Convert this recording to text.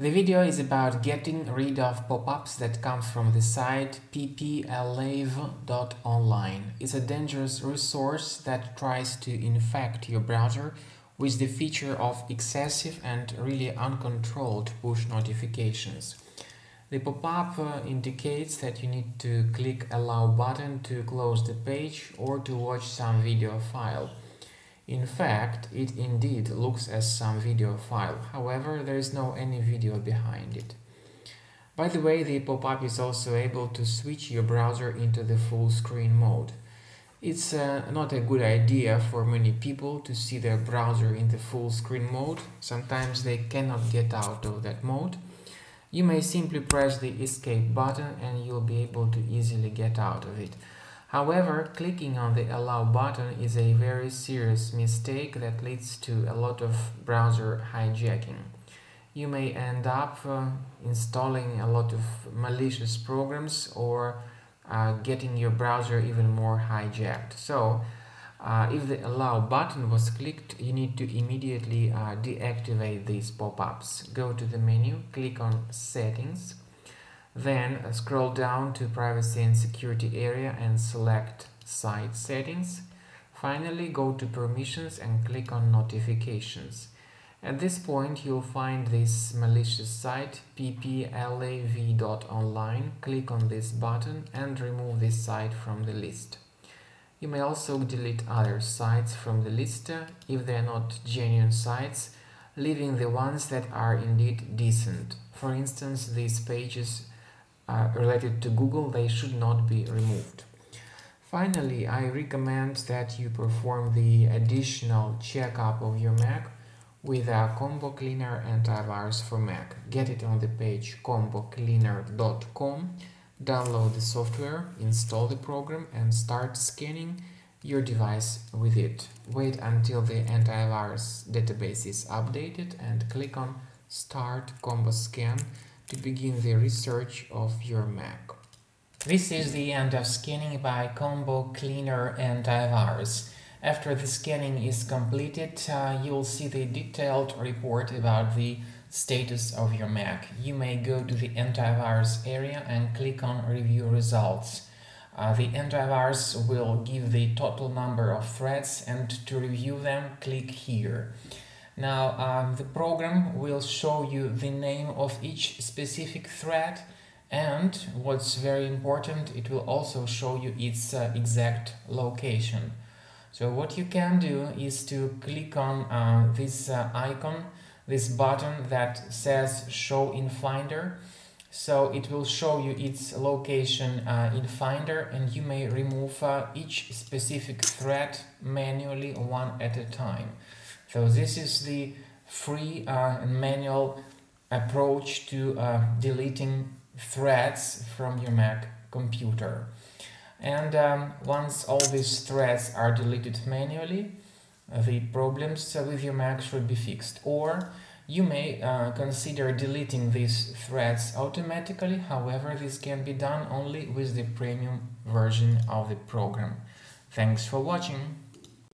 The video is about getting rid of pop-ups that come from the site Ppalleyv.online. It's a dangerous resource that tries to infect your browser with the feature of excessive and really uncontrolled push notifications. The pop-up indicates that you need to click Allow button to close the page or to watch some video file. In fact, it indeed looks as some video file, however, there is no any video behind it. By the way, the pop-up is also able to switch your browser into the full screen mode. It's not a good idea for many people to see their browser in the full screen mode. Sometimes they cannot get out of that mode. You may simply press the escape button and you'll be able to easily get out of it. However, clicking on the Allow button is a very serious mistake that leads to a lot of browser hijacking. You may end up installing a lot of malicious programs or getting your browser even more hijacked. So, if the Allow button was clicked, you need to immediately deactivate these pop-ups. Go to the menu, click on Settings. Then scroll down to Privacy and Security area and select Site Settings. Finally, go to Permissions and click on Notifications. At this point, you'll find this malicious site Ppalleyv.online. Click on this button and remove this site from the list. You may also delete other sites from the list if they are not genuine sites, leaving the ones that are indeed decent. For instance, these pages related to Google, they should not be removed. Finally, I recommend that you perform the additional checkup of your Mac with a Combo Cleaner antivirus for Mac. Get it on the page combocleaner.com, download the software, install the program and start scanning your device with it. Wait until the antivirus database is updated and click on Start Combo Scan to begin the research of your Mac. This is the end of scanning by Combo Cleaner antivirus. After the scanning is completed, you'll see the detailed report about the status of your Mac. You may go to the antivirus area and click on Review Results. The antivirus will give the total number of threats, and to review them, click here. Now, the program will show you the name of each specific threat, and what's very important, it will also show you its exact location. So what you can do is to click on this icon, this button that says Show in Finder. So it will show you its location in Finder, and you may remove each specific threat manually one at a time. So this is the free and manual approach to deleting threads from your Mac computer. And once all these threads are deleted manually, the problems with your Mac should be fixed. Or you may consider deleting these threads automatically. However, this can be done only with the premium version of the program. Thanks for watching.